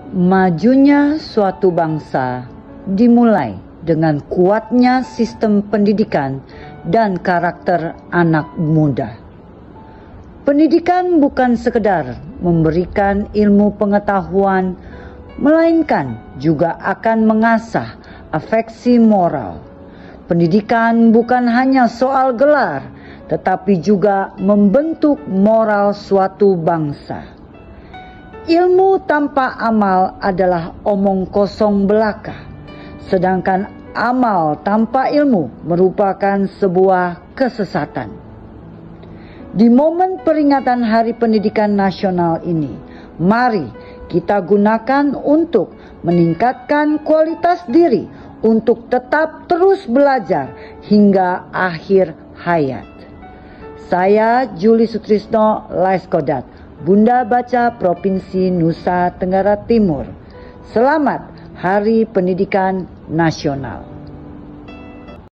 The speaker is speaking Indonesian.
Majunya suatu bangsa dimulai dengan kuatnya sistem pendidikan dan karakter anak muda. Pendidikan bukan sekedar memberikan ilmu pengetahuan, melainkan juga akan mengasah afeksi moral. Pendidikan bukan hanya soal gelar, tetapi juga membentuk moral suatu bangsa. Ilmu tanpa amal adalah omong kosong belaka, sedangkan amal tanpa ilmu merupakan sebuah kesesatan. Di momen peringatan Hari Pendidikan Nasional ini, mari kita gunakan untuk meningkatkan kualitas diri untuk tetap terus belajar hingga akhir hayat. Saya Juli Sutrisno Laiskodat, Bunda Baca Provinsi Nusa Tenggara Timur. Selamat Hari Pendidikan Nasional.